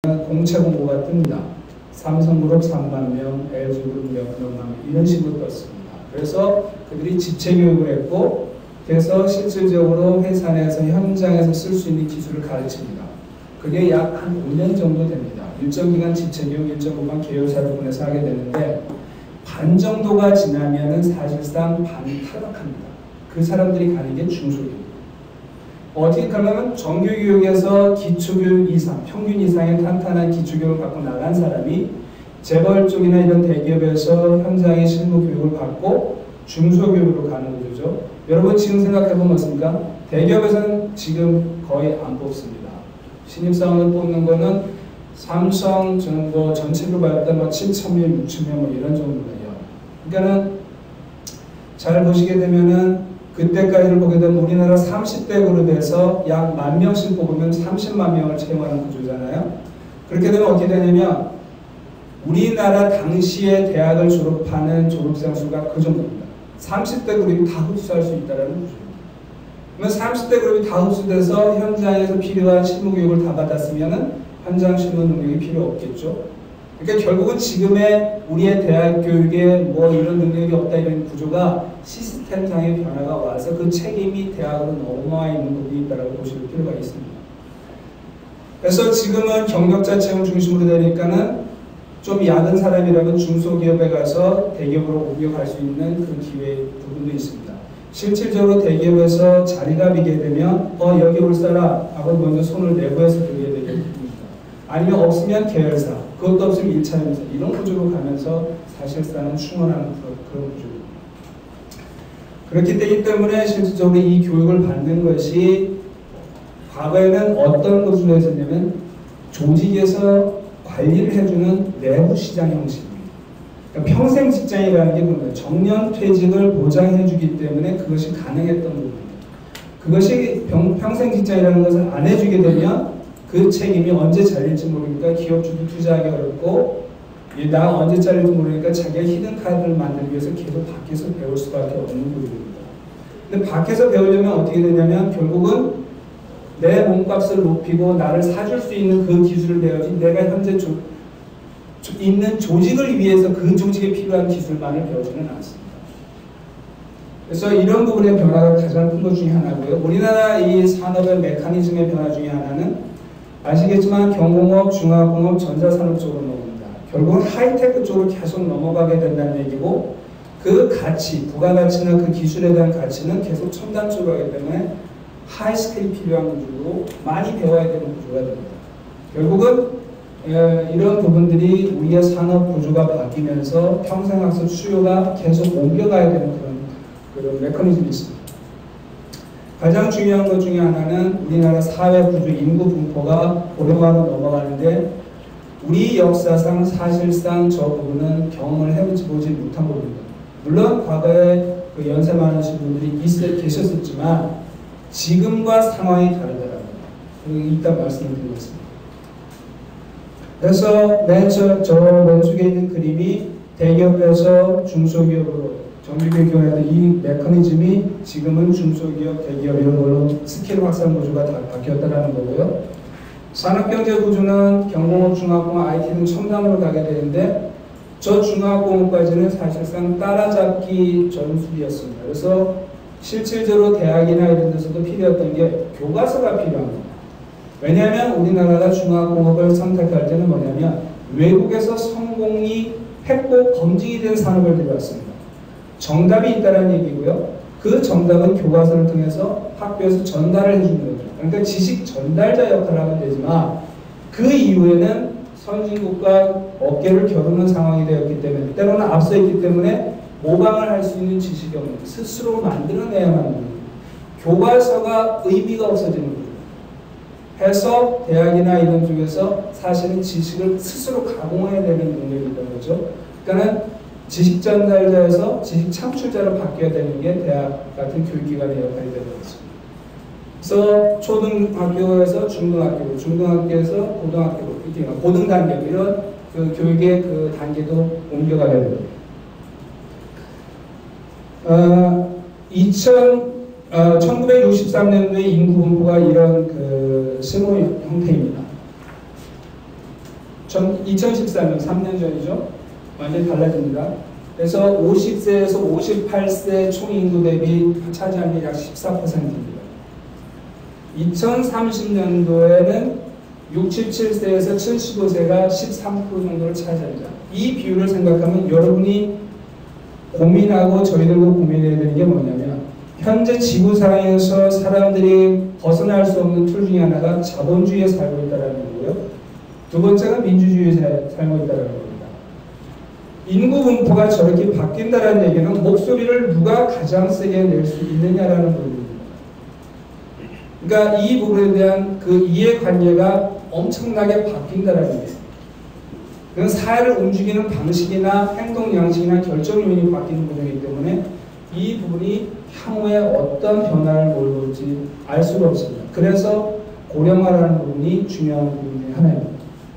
공채 공고가 뜹니다. 삼성그룹 3만 명, LG그룹 몇만 명 이런 식으로 떴습니다. 그래서 그들이 집체교육을 했고 그래서 실질적으로 회사 내에서 현장에서 쓸 수 있는 기술을 가르칩니다. 그게 약 한 5년 정도 됩니다. 일정 기간 집체교육, 일정 기간 계열사를 보내서 하게 되는데 반 정도가 지나면은 사실상 반이 탈락합니다. 그 사람들이 가는 게 중소교육. 어떻게 하면 정규교육에서 기초교육 이상, 평균 이상의 탄탄한 기초교육을 받고 나간 사람이 재벌 쪽이나 이런 대기업에서 현장의 실무 교육을 받고 중소교육으로 가는 거죠. 여러분 지금 생각해보면 어떻습니까? 대기업에서는 지금 거의 안 뽑습니다. 신입사원을 뽑는 거는 삼성 정도 전체로 봤을 때 뭐 7,000명, 6,000명 뭐 이런 정도예요. 그러니까는 잘 보시게 되면은 그때까지를 보게 되면 우리나라 30대 그룹에서 약 10,000명씩 뽑으면 30만 명을 채용하는 구조잖아요. 그렇게 되면 어떻게 되냐면 우리나라 당시에 대학을 졸업하는 졸업생 수가 그 정도입니다. 30대 그룹이 다 흡수할 수 있다는 구조입니다. 그러면 30대 그룹이 다 흡수돼서 현장에서 필요한 실무교육을 다 받았으면 현장 실무 능력이 필요 없겠죠. 그러니까 결국은 지금의 우리의 대학 교육에 뭐 이런 능력이 없다 이런 구조가 시스템상의 변화가 와서 그 책임이 대학으로 넘어와 있는 부분이 있다고 보실 필요가 있습니다. 그래서 지금은 경력자 채용 중심으로 되니까는 좀 약은 사람이라면 중소기업에 가서 대기업으로 옮겨갈 수 있는 그 기회 부분도 있습니다. 실질적으로 대기업에서 자리가 비게 되면 여기 올 사람하고 먼저 손을 내부에서 드려야 되겠습니다. 아니면 없으면 계열사, 그것도 없으면 1차 연사 이런 구조로 가면서 사실상은 충원하는 그런 구조입니다. 그렇기 되기 때문에 실질적으로 이 교육을 받는 것이 과거에는 어떤 것으로 했었냐면 조직에서 관리를 해주는 내부 시장 형식입니다. 그러니까 평생 직장이라는 게 그런 거예요. 정년 퇴직을 보장해주기 때문에 그것이 가능했던 부분입니다. 그것이 평생 직장이라는 것을 안 해주게 되면 그 책임이 언제 잘릴지 모르니까 기업주도 투자하기 어렵고 나 언제 잘릴지 모르니까 자기가 히든카드를 만들기 위해서 계속 밖에서 배울 수밖에 없는 부분입니다. 근데 밖에서 배우려면 어떻게 되냐면 결국은 내 몸값을 높이고 나를 사줄 수 있는 그 기술을 배워야지 내가 현재 있는 조직을 위해서 그 조직에 필요한 기술만을 배우지는 않습니다. 그래서 이런 부분의 변화가 가장 큰 것 중에 하나고요. 우리나라 이 산업의 메커니즘의 변화 중에 하나는 아시겠지만 경공업, 중화공업, 전자산업 쪽으로 넘어갑니다. 결국은 하이테크 쪽으로 계속 넘어가게 된다는 얘기고 그 가치, 부가가치나 그 기술에 대한 가치는 계속 첨단 쪽으로 하기 때문에 하이스킬이 필요한 구조로 많이 배워야 되는 구조가 됩니다. 결국은 이런 부분들이 우리의 산업 구조가 바뀌면서 평생학습 수요가 계속 옮겨가야 되는 그런 메커니즘이 있습니다. 가장 중요한 것 중에 하나는 우리나라 사회 구조 인구 분포가 고령화로 넘어가는데 우리 역사상 사실상 저 부분은 경험을 해보지 못한 부분입니다. 물론 과거에 그 연세 많으신 분들이 계셨었지만 지금과 상황이 다르더라고요. 일단 말씀을 드리겠습니다. 그래서 저 왼쪽에 있는 그림이 대기업에서 중소기업으로 정규교육 교환의 이 메커니즘이 지금은 중소기업, 대기업 이런 걸로 스킬 확산 구조가 다 바뀌었다는 거고요. 산업경제 구조는 경공업, 중화공업, IT 등 첨단으로 가게 되는데 저 중화공업까지는 사실상 따라잡기 전술이었습니다. 그래서 실질적으로 대학이나 이런 데서도 필요했던 게 교과서가 필요합니다. 왜냐하면 우리나라가 중화공업을 선택할 때는 뭐냐면 외국에서 성공이 했고 검증이 된 산업을 들여왔습니다. 정답이 있다는 얘기고요. 그 정답은 교과서를 통해서 학교에서 전달을 해주는 거죠. 그러니까 지식 전달자 역할을 하면 되지만 그 이후에는 선진국과 어깨를 겨루는 상황이 되었기 때문에 때로는 앞서 있기 때문에 모방을 할 수 있는 지식이 없는 스스로 만들어내야만 합니다. 교과서가 의미가 없어지는 거죠. 해서 대학이나 이런 쪽에서 사실은 지식을 스스로 가공해야 되는 능력이 있는 거죠. 그러니까 지식 전달자에서 지식 창출자로 바뀌어야 되는 게 대학 같은 교육기관의 역할이 되는 것입니다. 그래서 초등학교에서 중등학교, 중등학교에서 고등학교, 고등단계 이런 그 교육의 그 단계도 옮겨가게 됩니다. 1963년도에 인구 분포가 이런 그 세모 형태입니다. 2014년 3년 전이죠. 완전히 달라집니다. 그래서 50세에서 58세 총인구 대비 차지하는 게 약 14%입니다. 2030년도에는 67세에서 75세가 13% 정도를 차지합니다. 이 비율을 생각하면 여러분이 고민하고 저희들도 고민해야 되는 게 뭐냐면 현재 지구상에서 사람들이 벗어날 수 없는 툴 중에 하나가 자본주의에 살고 있다는 거고요. 두 번째가 민주주의에 살고 있다는 겁니다. 인구 분포가 저렇게 바뀐다는 얘기는 목소리를 누가 가장 세게 낼 수 있느냐라는 부분입니다. 그러니까 이 부분에 대한 그 이해관계가 엄청나게 바뀐다는 얘기예요. 그건 사회를 움직이는 방식이나 행동 양식이나 결정 요인이 바뀌는 부분이기 때문에 이 부분이 향후에 어떤 변화를 몰볼지 알 수가 없습니다. 그래서 고령화라는 부분이 중요한 부분 중에 하나입니다.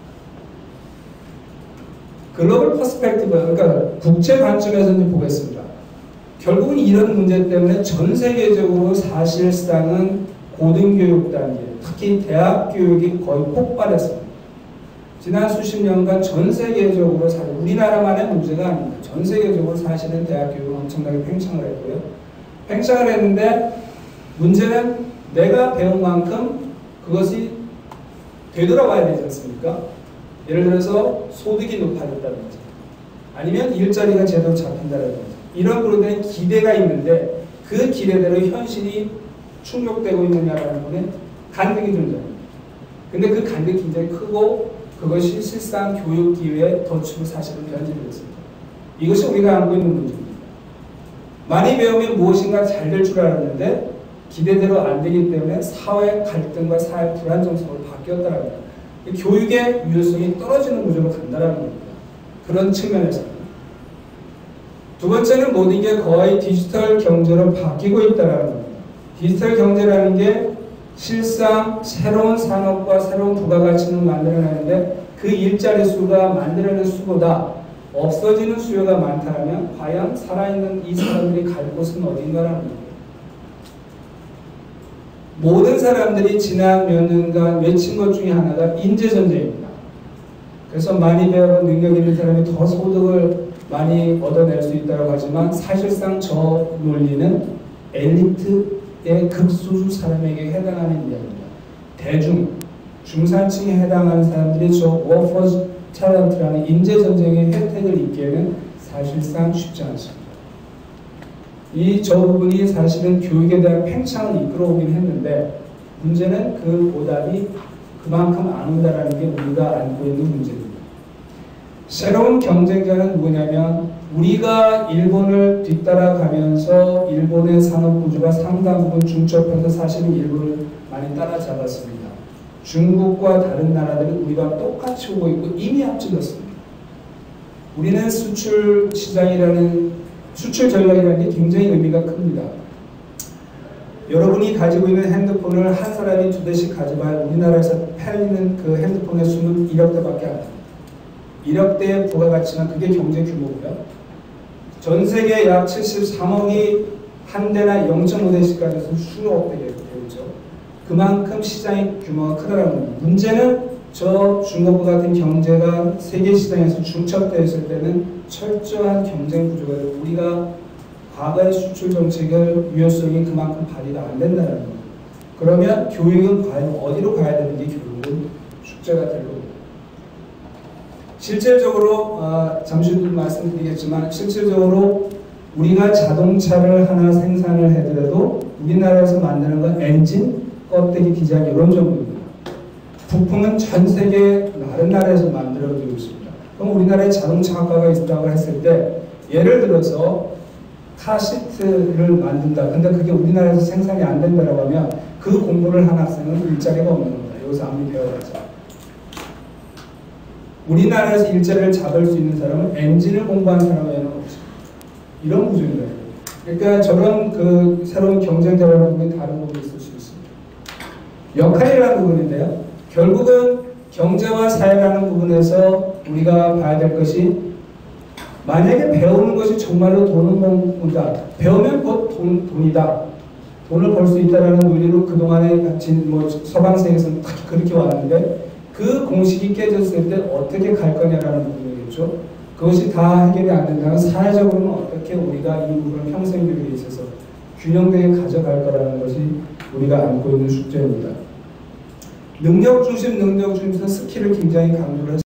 글로벌 퍼스펙티브, 그러니까 국제 관점에서 보겠습니다. 결국은 이런 문제 때문에 전 세계적으로 사실상은 고등교육 단계, 특히 대학 교육이 거의 폭발했습니다. 지난 수십 년간 전 세계적으로, 우리나라만의 문제가 아닙니다. 전 세계적으로 사실은 대학 교육은 엄청나게 팽창을 했고요. 팽창을 했는데 문제는 내가 배운 만큼 그것이 되돌아와야 되지 않습니까? 예를 들어서 소득이 높아졌다든지 아니면 일자리가 제대로 잡힌다든지 이런 부분에 대한 기대가 있는데 그 기대대로 현실이 충족되고 있느냐라는 부분에 간극이 존재합니다. 근데 그 간극이 굉장히 크고 그것이 실상 교육 기회의 덫으로 사실은 변질이 됐습니다. 이것이 우리가 안고 있는 문제입니다. 많이 배우면 무엇인가 잘 될 줄 알았는데 기대대로 안 되기 때문에 사회 갈등과 사회 불안정성으로 바뀌었다는 겁니다. 교육의 유효성이 떨어지는 구조로 간다는 겁니다. 그런 측면에서는. 두 번째는 모든 게 거의 디지털 경제로 바뀌고 있다는 겁니다. 디지털 경제라는 게 실상 새로운 산업과 새로운 부가가치를 만들어내는데 그 일자리 수가 만들어내는 수보다 없어지는 수요가 많다면 과연 살아있는 이 사람들이 갈 곳은 어딘가라는 겁니다. 모든 사람들이 지난 몇 년간 외친 것 중에 하나가 인재전쟁입니다. 그래서 많이 배우고 능력 있는 사람이 더 소득을 많이 얻어낼 수 있다고 하지만 사실상 저 논리는 엘리트의 극소수 사람에게 해당하는 이야기입니다. 대중, 중산층에 해당하는 사람들이 저 워커스 탤런트라는 인재전쟁의 혜택을 입기에는 사실상 쉽지 않습니다. 저 부분이 사실은 교육에 대한 팽창을 이끌어오긴 했는데 문제는 그 보답이 그만큼 안 온다는 게 우리가 안고 있는 문제입니다. 새로운 경쟁자는 누구냐면 우리가 일본을 뒤따라가면서 일본의 산업구조가 상당 부분 중첩해서 사실은 일본을 많이 따라잡았습니다. 중국과 다른 나라들은 우리가 똑같이 오고 있고 이미 앞질렀습니다. 우리는 수출 전략이라는 게 굉장히 의미가 큽니다. 여러분이 가지고 있는 핸드폰을 한 사람이 2대씩 가져봐야 우리나라에서 팔리는 그 핸드폰의 수는 1억 대밖에 안 됩니다. 1억 대의 부가가치는 그게 경제 규모고요. 전 세계 약 73억이 한 대나 0.5대씩 가져서 수억 대가 되죠. 그만큼 시장의 규모가 크다는 겁니다. 문제는 저 중국과 같은 경제가 세계 시장에서 중첩되어 있을 때는 철저한 경쟁 구조가 되고 우리가 과거의 수출 정책의 유효성이 그만큼 발휘가 안 된다는 겁니다. 그러면 교육은 과연 어디로 가야 되는 게 결국은 숙제가 될 겁니다. 실질적으로 잠시 후 말씀드리겠지만 실질적으로 우리가 자동차를 하나 생산을 해더라도 우리나라에서 만드는 건 엔진, 껍데기, 디자인 이런 정도입니다. 부품은 전 세계 다른 나라에서 만들어지고 있습니다. 그럼 우리나라에 자동차학과가 있다고 했을 때 예를 들어서 카시트를 만든다. 근데 그게 우리나라에서 생산이 안 된다고 하면 그 공부를 한 학생은 일자리가 없는 겁니다. 여기서 아무리 배워봤자. 우리나라에서 일자리를 잡을 수 있는 사람은 엔진을 공부한 사람에는 없죠. 이런 구조인 거예요. 그러니까 저런 그 새로운 경쟁자라는 부분이 다른 부분이 있을 수 있습니다. 역할이라는 부분인데요. 결국은 경제와 사회라는 부분에서 우리가 봐야 될 것이 만약에 배우는 것이 정말로 돈을 번다. 배우면 곧 돈이다. 돈을 벌 수 있다는 논리로 그동안에 서방 세계에서는 딱 그렇게 왔는데 그 공식이 깨졌을 때 어떻게 갈 거냐라는 부분이겠죠. 그것이 다 해결이 안 된다면 사회적으로는 어떻게 우리가 이 부분을 평생 교육에 있어서 균형되게 가져갈 거라는 것이 우리가 안고 있는 숙제입니다. 능력 중심에서 스킬을 굉장히 강조를 했습니다.